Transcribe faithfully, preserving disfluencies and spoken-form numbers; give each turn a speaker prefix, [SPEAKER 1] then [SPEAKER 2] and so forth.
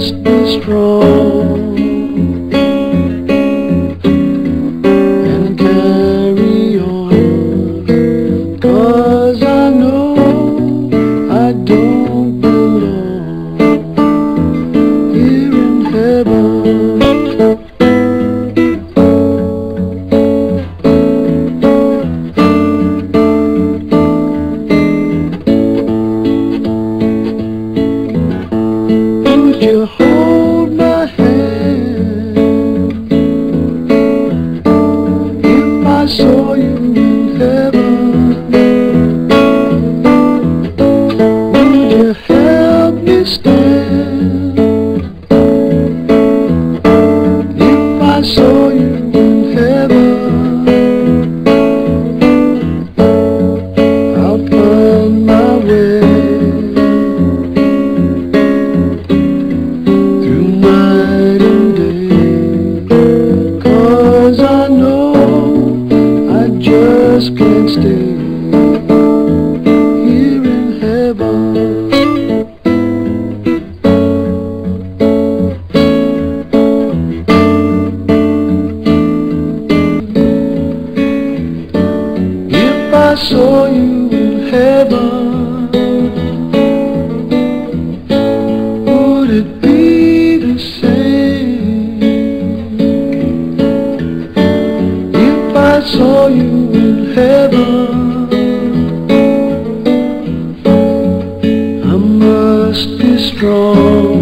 [SPEAKER 1] must be strong and carry on, 'cause I know I don't belong here in heaven. You hold my hand. If I saw you in heaven, would you help me stand? If I saw you in heaven, I'll find my way can't stay here in heaven. If I saw you in heaven, would it be the same? If I saw you heaven, I must be strong